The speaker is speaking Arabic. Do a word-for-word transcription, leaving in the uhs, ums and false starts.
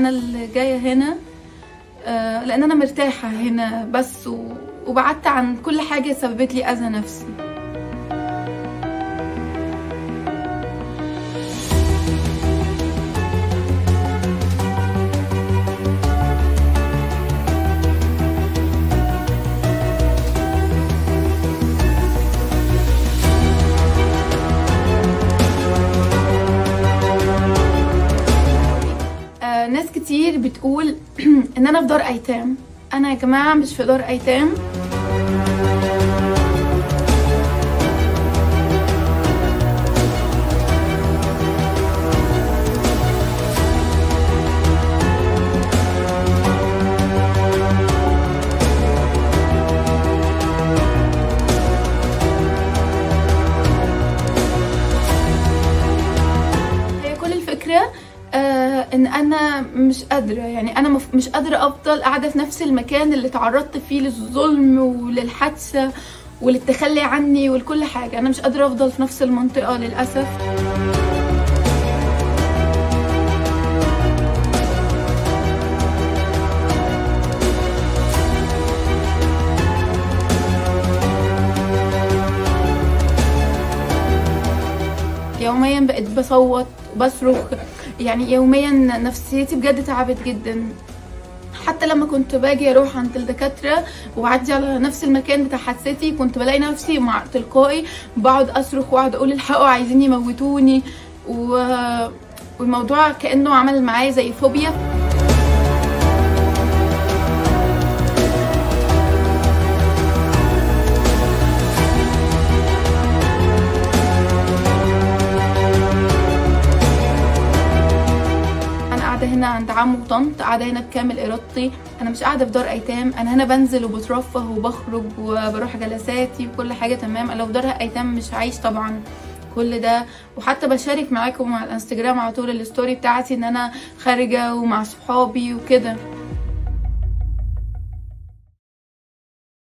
انا اللي جايه هنا آه لان انا مرتاحه هنا بس، وبعدت عن كل حاجه سببت لي اذى نفسي. ناس كتير بتقول ان انا في دار ايتام. انا يا جماعه مش في دار ايتام. هي كل الفكره آه ان انا مش قادره، يعني انا مش قادره افضل قاعده في نفس المكان اللي تعرضت فيه للظلم وللحادثه وللتخلي عني ولكل حاجه. انا مش قادره افضل في نفس المنطقه للاسف. يوميا بقيت بصوت وبصرخ، يعني يوميا نفسيتي بجد تعبت جدا. حتى لما كنت باجي اروح عند الدكاتره واعدي على نفس المكان بتاع حادثتي كنت بلاقي نفسي مع تلقائي بقعد اصرخ واقعد اقول الحقوا عايزين يموتوني، والموضوع كانه عمل معايا زي فوبيا. هنا عند عم وطنط، قاعده هنا بكامل ارادتي. انا مش قاعده في دار ايتام، انا هنا بنزل وبترفه وبخرج وبروح جلساتي وكل حاجه تمام. انا لو في دار ايتام مش عايش طبعا كل ده. وحتى بشارك معاكم على الانستجرام على طول الستوري بتاعتي ان انا خارجه ومع صحابي وكده.